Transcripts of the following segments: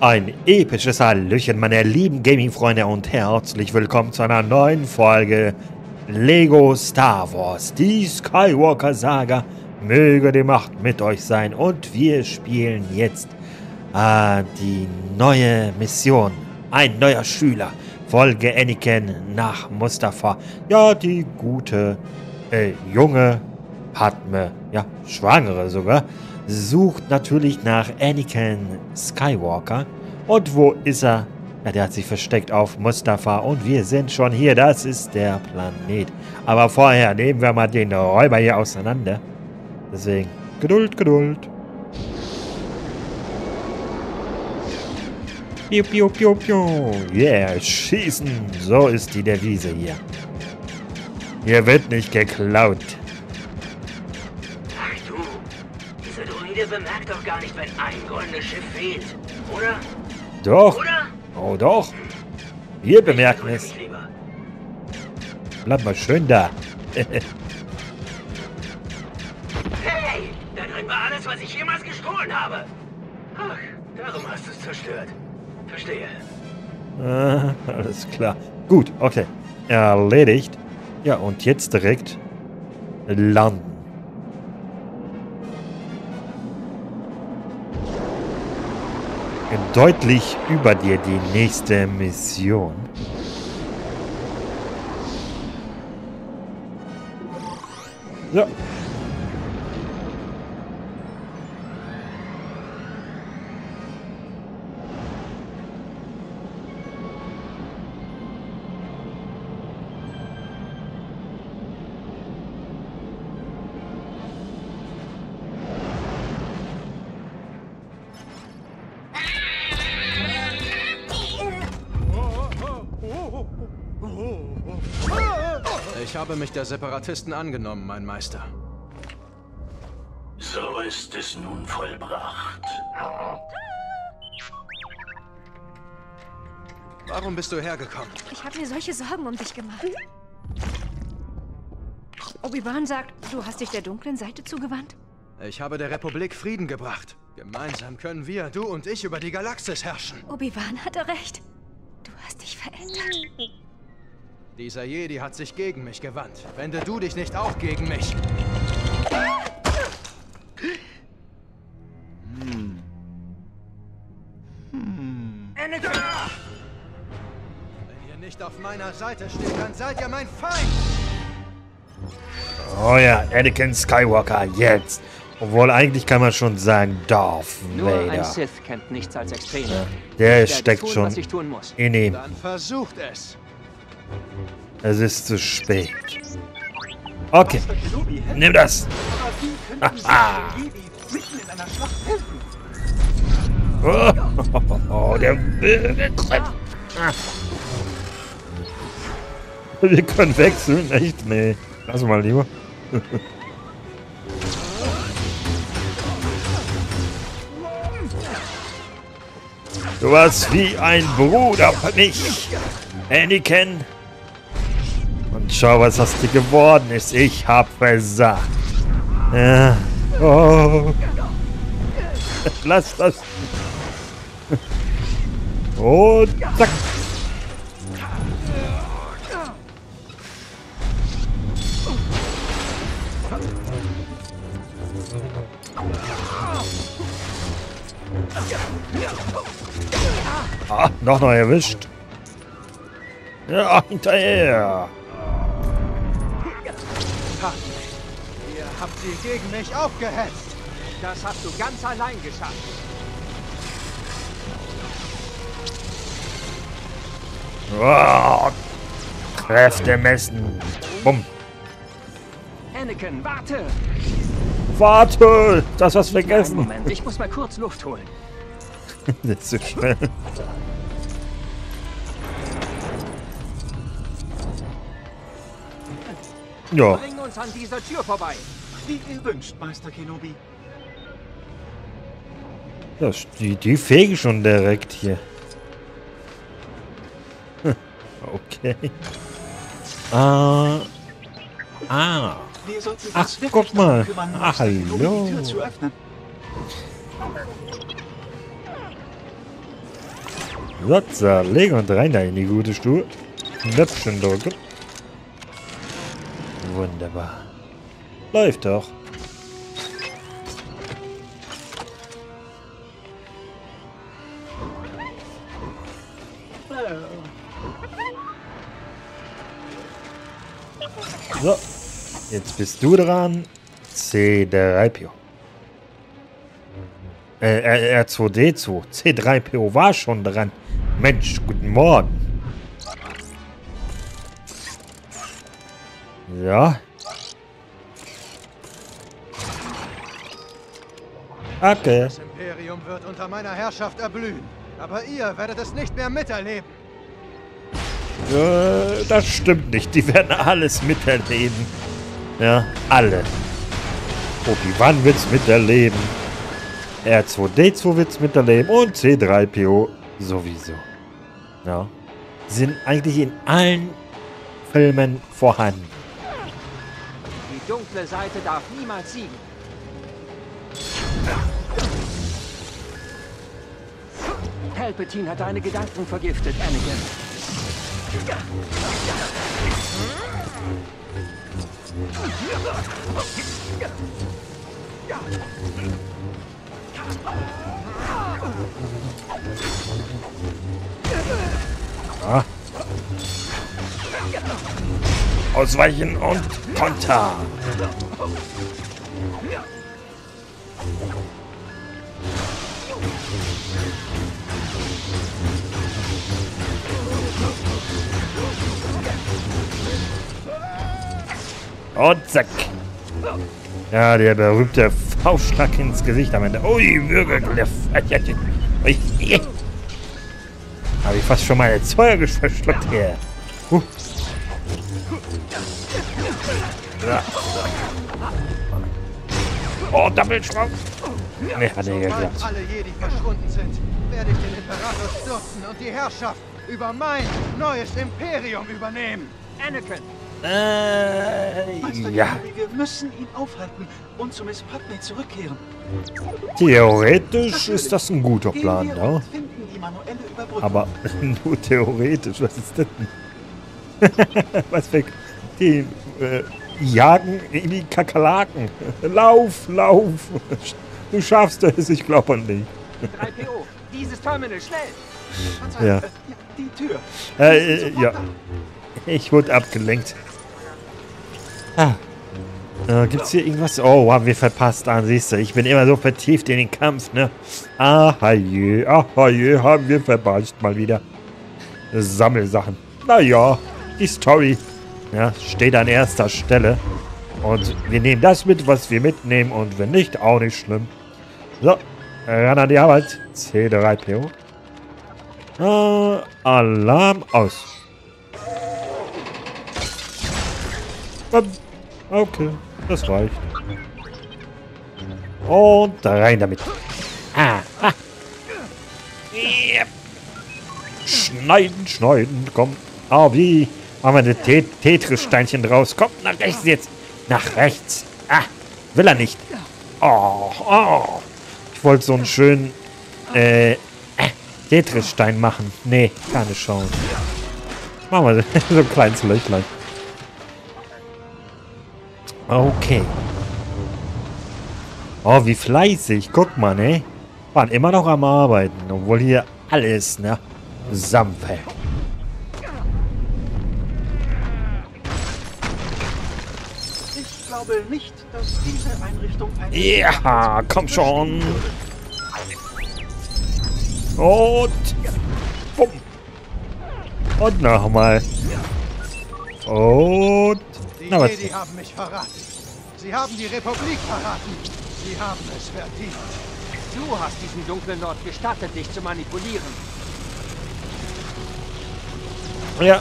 Ein episches Hallöchen, meine lieben Gaming-Freunde, und herzlich willkommen zu einer neuen Folge Lego Star Wars, die Skywalker-Saga. Möge die Macht mit euch sein, und wir spielen jetzt die neue Mission. Ein neuer Schüler. Folge Anakin nach Mustafa. Ja, die gute, junge Padme, ja, Schwangere sogar, sucht natürlich nach Anakin Skywalker. Und wo ist er? Ja, der hat sich versteckt auf Mustafa und wir sind schon hier. Das ist der Planet. Aber vorher nehmen wir mal den Räuber hier auseinander. Deswegen, Geduld, Geduld. Piu, piu, piu, piu. Yeah, schießen. So ist die Devise hier. Hier wird nicht geklaut. Ihr bemerkt doch gar nicht, wenn ein goldenes Schiff fehlt, oder? Doch. Oder? Oh doch. Wir bemerken es. Bleib mal schön da. Hey! Da drin war alles, was ich jemals gestohlen habe. Ach, darum hast du es zerstört. Verstehe. Alles klar. Gut, okay. Erledigt. Ja, und jetzt direkt landen. Deutlich über dir die nächste Mission. Ja. Ich habe mich der Separatisten angenommen, mein Meister. So ist es nun vollbracht. Warum bist du hergekommen? Ich habe mir solche Sorgen um dich gemacht. Obi-Wan sagt, du hast dich der dunklen Seite zugewandt? Ich habe der Republik Frieden gebracht. Gemeinsam können wir, du und ich, über die Galaxis herrschen. Obi-Wan hatte recht. Du hast dich verändert. Dieser Jedi hat sich gegen mich gewandt. Wende du dich nicht auch gegen mich. Anakin! Wenn ihr nicht auf meiner Seite steht, dann seid ihr mein Feind! Oh ja, Anakin Skywalker, jetzt. Obwohl, eigentlich kann man schon sagen, Darth Nur ein Vader. Sith kennt nichts als Extreme. Ja, der Ich werde steckt tun, schon was ich tun muss. in ihm. Dann versucht es. Es ist zu spät. Okay, nimm das. Haha. Oh, der böse Trip. Wir können wechseln, echt? Nee. Lass mal lieber. Du warst wie ein Bruder für mich, Anakin. Und schau, was aus dir geworden ist. Ich hab versagt. Ja. Oh. Lass das. Und zack. Ah, noch erwischt. Ja, hinterher. Ha. Ihr habt sie gegen mich aufgehetzt. Das hast du ganz allein geschafft. Oh, Kräfte messen. Bumm. Anakin, warte! Warte! Das hast vergessen. Moment, ich muss mal kurz Luft holen. Nicht so schnell. Ja. Bring uns an dieser Tür vorbei. Wie ihr wünscht, Meister Kenobi. Das, die fegen schon direkt hier. Okay. Wir sollten Ach, uns wirklich guck mal. darum kümmern, Ach, Meister Kenobi, hallo. die Tür zu öffnen. So, zerlegen und rein da in die gute Stuhl. Knöpfchen drücken. Wunderbar. Läuft doch. So, jetzt bist du dran. C3PO. R2D2. C3PO war schon dran. Mensch, guten Morgen. Ja. Okay. Das Imperium wird unter meiner Herrschaft erblühen. Aber ihr werdet es nicht mehr miterleben. Das stimmt nicht. Die werden alles miterleben. Ja, alle. Obi-Wan wird's miterleben. R2D2 wird's miterleben. Und C3PO sowieso. Ja. Die sind eigentlich in allen Filmen vorhanden. Die dunkle Seite darf niemals siegen. Palpatine hat deine Gedanken vergiftet, Anakin. Ah. Ausweichen und Konter. Und zack. Ja, der berühmte Faustschlag ins Gesicht am Ende. Ui, Würgegriff. Habe ich fast schon mal Zeug verschluckt hier. Ja. Oh, Doppelschwung. Nee, hat nicht geklappt. Sobald alle Jedi verschwunden sind, werde ich den Imperator stürzen und die Herrschaft über mein neues Imperium übernehmen. Anakin! Meister Ja. Kenobi, wir müssen ihn aufhalten und zu Miss Padmé zurückkehren. Theoretisch ist das ein guter Gehen Plan, wir ja. und finden die manuelle Überbrückung. Aber nur theoretisch, was ist das denn? Was weg? Die jagen in die Kakerlaken. Lauf, lauf. Du schaffst es, ich glaube nicht. 3PO, dieses Terminal, schnell! Ja. Die Tür. Ja. Ich wurde abgelenkt. Gibt's hier irgendwas? Oh, haben wir verpasst. Ah, siehst du, ich bin immer so vertieft in den Kampf, ne? Ah, je, haben wir verpasst mal wieder. Sammelsachen. Naja, die Story, ja, steht an erster Stelle. Und wir nehmen das mit, was wir mitnehmen. Und wenn nicht, auch nicht schlimm. So, ran an die Arbeit. C3PO. Alarm aus. Okay, das reicht. Und rein damit. Yep. Schneiden, schneiden, komm. Oh, wie? Machen wir ein Tetris-Steinchen draus. Kommt nach rechts jetzt. Nach rechts. Will er nicht. Oh. Ich wollte so einen schönen Tetris-Stein machen. Nee, keine Chance. Machen wir so ein kleines Löchlein. Okay. Oh, wie fleißig. Guck mal, ne? Waren immer noch am Arbeiten. Obwohl hier alles, ne? Zusammenfällt. Ich glaube nicht, dass diese Einrichtung eine... Ja, komm schon. Und... Bumm. Und nochmal. Und... Die Na, was? Jedi haben mich verraten. Sie haben die Republik verraten. Sie haben es verdient. Du hast diesem dunklen Lord gestattet, dich zu manipulieren. Ja.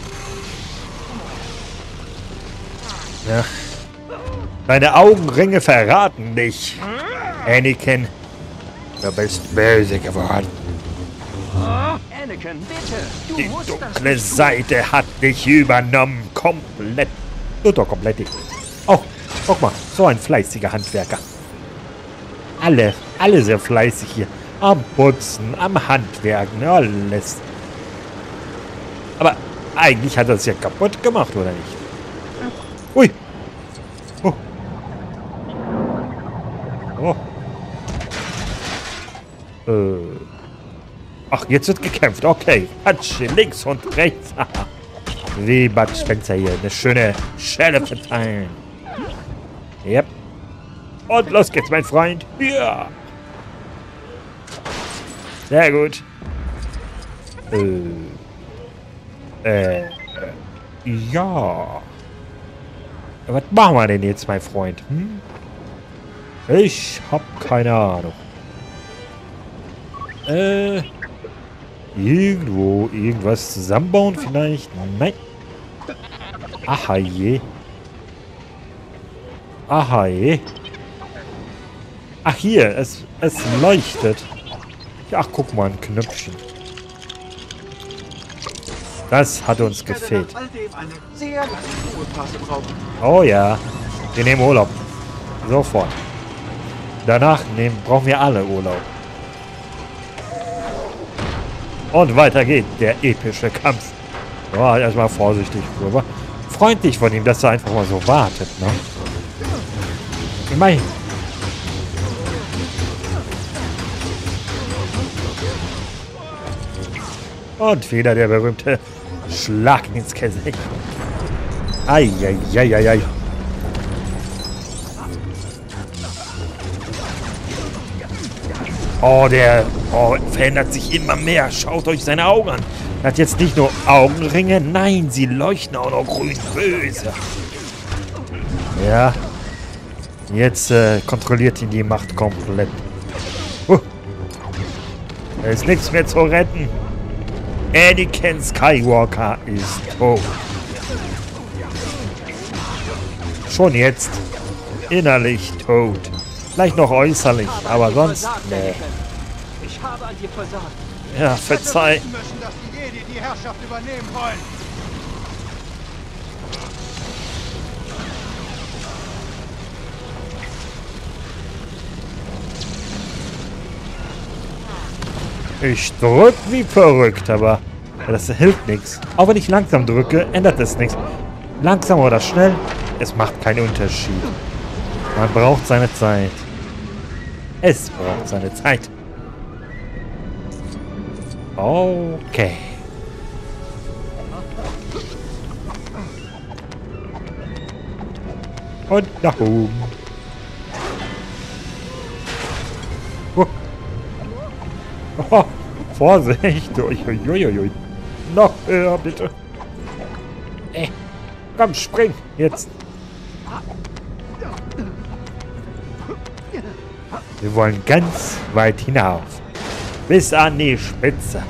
Ja. Deine Augenringe verraten dich. Anakin, du bist böse geworden. Anakin, bitte! Du Die musst das dunkle nicht tun. Seite hat dich übernommen. Komplett. Nur doch komplett. Oh, guck mal. So ein fleißiger Handwerker. Alle sehr fleißig hier. am Putzen, am Handwerken, alles. Aber eigentlich hat er es ja kaputt gemacht, oder nicht? Ui. Oh. Oh. Ach, jetzt wird gekämpft. Okay. Patsch, links und rechts. Wie Bud Spencer hier. Eine schöne Schelle verteilen. Yep. Und los geht's, mein Freund. Ja. Sehr gut. Ja. Was machen wir denn jetzt, mein Freund? Hm? Ich hab keine Ahnung. Irgendwo irgendwas zusammenbauen vielleicht? Nein. Aha je. Aha je. Ach hier, es leuchtet. Ach, guck mal, ein Knöpfchen. Das hat uns gefehlt. Ich werde nach all dem eine sehr lange Ruhepause brauchen. Oh ja, wir nehmen Urlaub. Sofort. Danach brauchen wir alle Urlaub. Und weiter geht der epische Kampf. Ja, erstmal vorsichtig rüber. Freundlich von ihm, dass er einfach mal so wartet, ne? Immerhin. Und wieder der berühmte Schlag ins Gesicht. Eieieiei. Oh, der verändert sich immer mehr. Schaut euch seine Augen an. Er hat jetzt nicht nur Augenringe, nein, sie leuchten auch noch grün böse. Ja. Jetzt kontrolliert ihn die Macht komplett. Da ist nichts mehr zu retten. Anakin Skywalker ist tot. Schon jetzt. Innerlich tot. Vielleicht noch äußerlich, aber sonst, nee. Ich habe an dir versagt. Ja, verzeih. Wir müssen, dass die Jedi die Herrschaft übernehmen wollen. Ich drück wie verrückt, aber das hilft nichts. Auch wenn ich langsam drücke, ändert es nichts. Langsam oder schnell, es macht keinen Unterschied. Man braucht seine Zeit. Es braucht seine Zeit. Okay. Und nach oben. Oh, Vorsicht! Uiuiui. Noch höher, bitte. Komm, spring! Jetzt! Wir wollen ganz weit hinauf. Bis an die Spitze.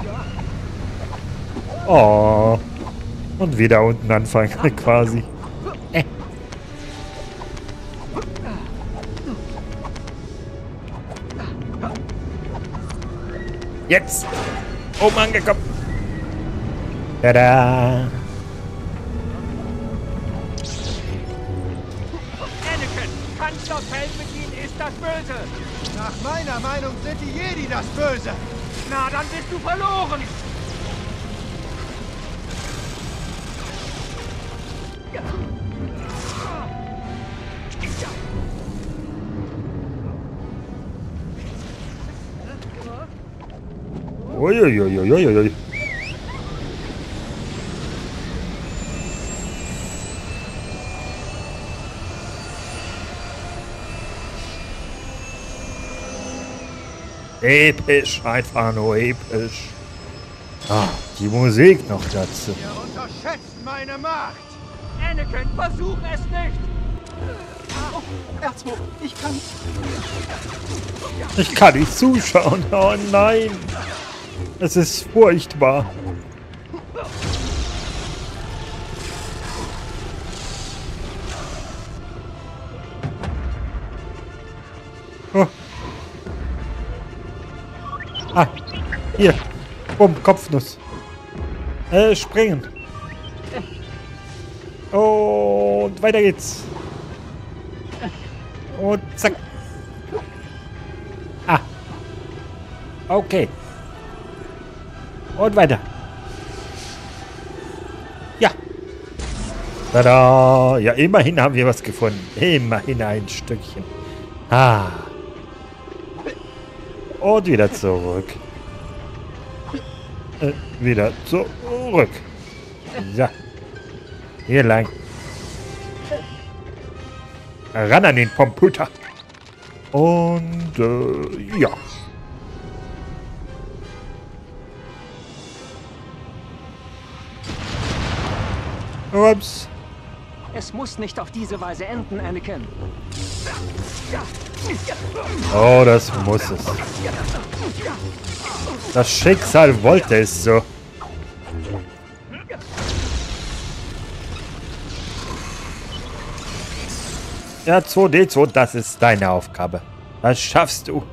Oh. Und wieder unten anfangen, quasi. Jetzt! Oben angekommen! Tada! Anakin, Kanzler Palpatine ist das Böse. Nach meiner Meinung sind die Jedi das Böse. Na, dann bist du verloren. Uiuiuiuiui. Episch, einfach nur episch. Ah, die Musik noch dazu. Ihr unterschätzt meine Macht. Anakin, versuch es nicht. Oh, R2, ich kann... Ich kann nicht zuschauen. Oh nein. Es ist furchtbar. Oh. Ah, hier. Bumm, Kopfnuss. Springen. Und weiter geht's. Und zack. Ah. Okay. Und weiter. Ja. Tada. Ja, immerhin haben wir was gefunden. Immerhin ein Stückchen. Ah. Und wieder zurück. Wieder zurück. Ja. Hier lang. Ran an den Computer. Und, ja. Ups. Es muss nicht auf diese Weise enden, Anakin. Oh, das muss es. Das Schicksal wollte es so. Ja, 2D2, das ist deine Aufgabe. Das schaffst du.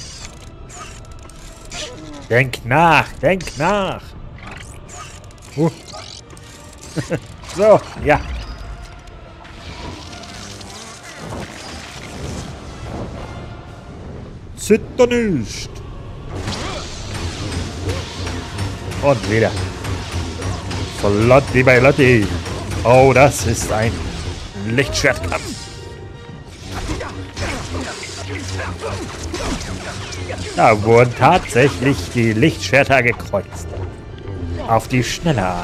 Denk nach, denk nach. So, ja. Zitter nicht. Und wieder. Flotti bei Lotti. Oh, das ist ein Lichtschwertkampf. Da wurden tatsächlich die Lichtschwerter gekreuzt. Auf die schnelle Art.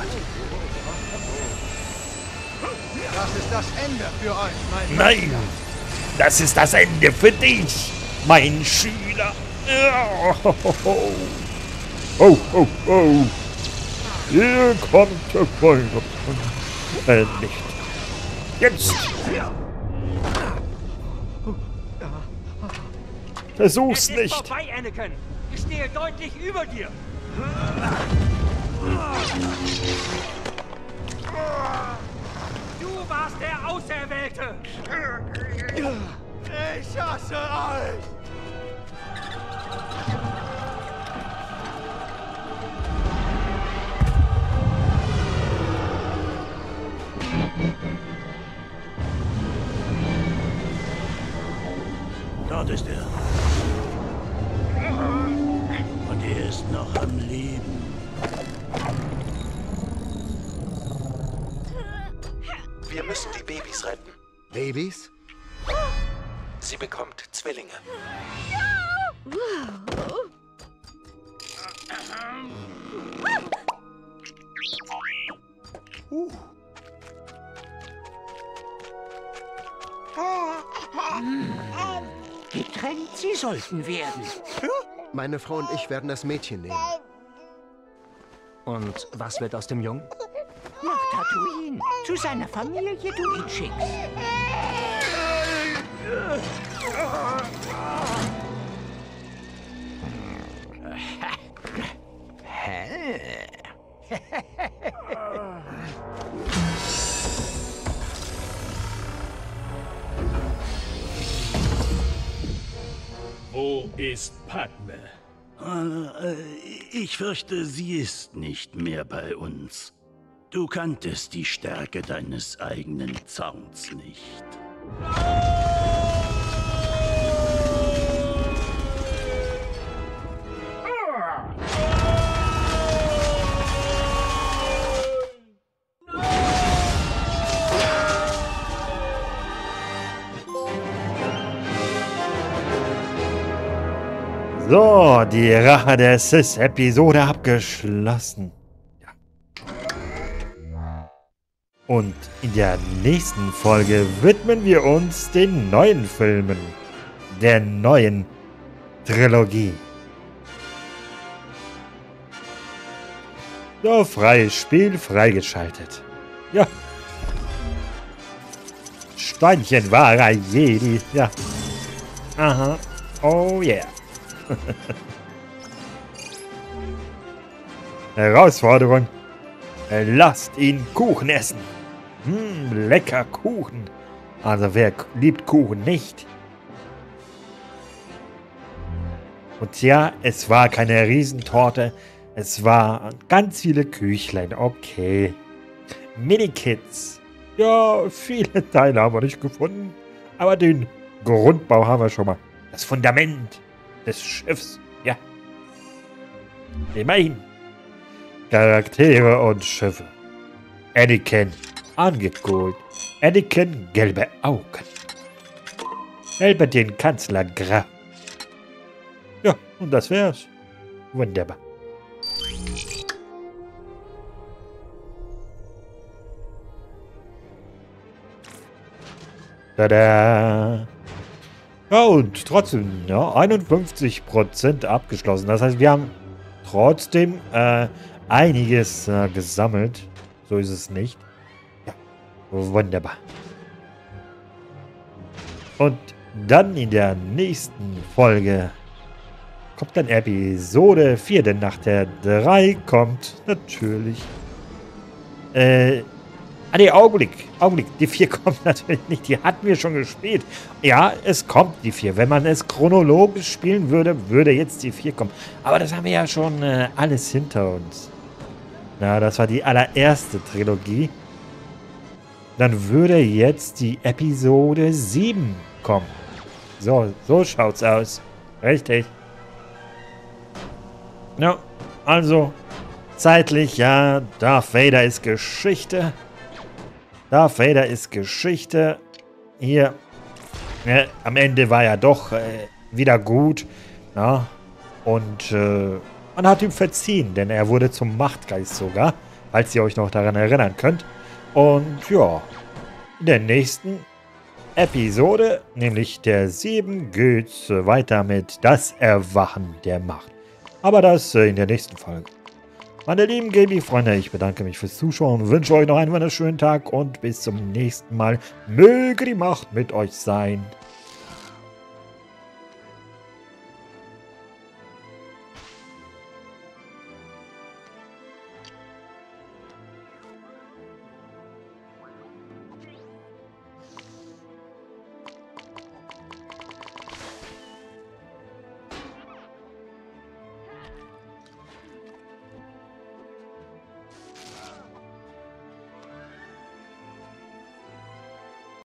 Das ist das Ende für euch, mein Nein, das ist das Ende für dich, mein Schüler. Oh, oh, oh, oh. Hier kommt der Feuer. Nicht. Jetzt. Versuch's nicht. Vorbei, Anakin. Ich stehe deutlich über dir. Du warst der Auserwählte. Ich hasse euch! Dort ist er. Und er ist noch am Leben. Wir müssen die Babys retten. Babys? Sie bekommt Zwillinge. Getrennt sie sollten werden. Meine Frau und ich werden das Mädchen nehmen. Und was wird aus dem Jungen? Nach Tatooine. Zu seiner Familie, du ihn schickst. Wo ist Padme? Ich fürchte, sie ist nicht mehr bei uns. Du kanntest die Stärke deines eigenen Zorns nicht. So, die Rache der Sith-Episode abgeschlossen. Ja. Und in der nächsten Folge widmen wir uns den neuen Filmen. Der neuen Trilogie. So, freies Spiel freigeschaltet. Ja. Steinchen wahrer Jedi. Ja. Aha. Oh yeah. Herausforderung. Lasst ihn Kuchen essen. Lecker Kuchen. Also wer liebt Kuchen nicht? Und ja, es war keine Riesentorte. Es waren ganz viele Küchlein. Okay. Mini-Kits. Ja, viele Teile haben wir nicht gefunden. Aber den Grundbau haben wir schon mal. Das Fundament des Schiffs. Ja. Immerhin. Charaktere und Schiffe. Anakin, angeholt. Anakin, gelbe Augen. Palpatine, Kanzler, grau. Ja, und das wär's. Wunderbar. Tada! Ja, und trotzdem, ja, 51% abgeschlossen. Das heißt, wir haben trotzdem einiges gesammelt. So ist es nicht. Ja, wunderbar. Und dann in der nächsten Folge kommt dann Episode 4, denn nach der 3 kommt natürlich nee, Augenblick, die 4 kommt natürlich nicht, die hatten wir schon gespielt. Ja, es kommt die 4. Wenn man es chronologisch spielen würde, würde jetzt die 4 kommen. Aber das haben wir ja schon alles hinter uns. Na, das war die allererste Trilogie. Dann würde jetzt die Episode 7 kommen. So schaut's aus. Richtig. Ja, also zeitlich, ja, Darth Vader ist Geschichte. Darth Vader ist Geschichte. Hier, am Ende war er doch wieder gut. Ja, und man hat ihm verziehen, denn er wurde zum Machtgeist sogar, falls ihr euch noch daran erinnern könnt. Und ja, in der nächsten Episode, nämlich der 7, geht's weiter mit das Erwachen der Macht. Aber das in der nächsten Folge. Meine lieben Gaming-Freunde, ich bedanke mich fürs Zuschauen, wünsche euch noch einen wunderschönen Tag und bis zum nächsten Mal. Möge die Macht mit euch sein.